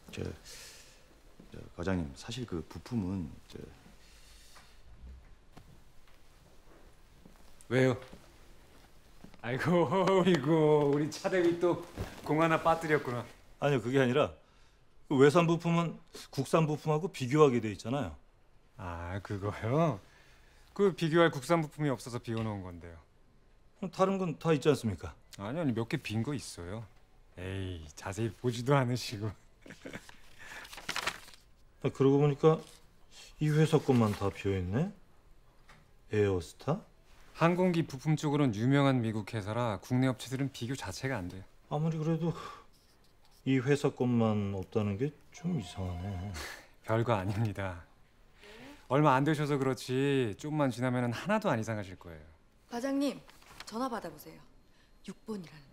과장님, 사실 그 부품은 왜요? 아이고 이거 우리 차대위 또 공 하나 빠뜨렸구나. 아니요, 그게 아니라 그 외산 부품은 국산 부품하고 비교하게 돼 있잖아요. 아 그거요? 그 비교할 국산 부품이 없어서 비워놓은 건데요. 다른 건 다 있지 않습니까? 아니 몇 개 빈 거 있어요. 에이 자세히 보지도 않으시고. 그러고 보니까 이 회사 것만 다 비어 있네. 에어스타? 항공기 부품 쪽으로는 유명한 미국 회사라 국내 업체들은 비교 자체가 안 돼요. 아무리 그래도 이 회사 것만 없다는 게 좀 이상하네. 별거 아닙니다. 얼마 안 되셔서 그렇지 좀만 지나면 하나도 안 이상하실 거예요. 과장님, 전화 받아보세요. 6번이라는.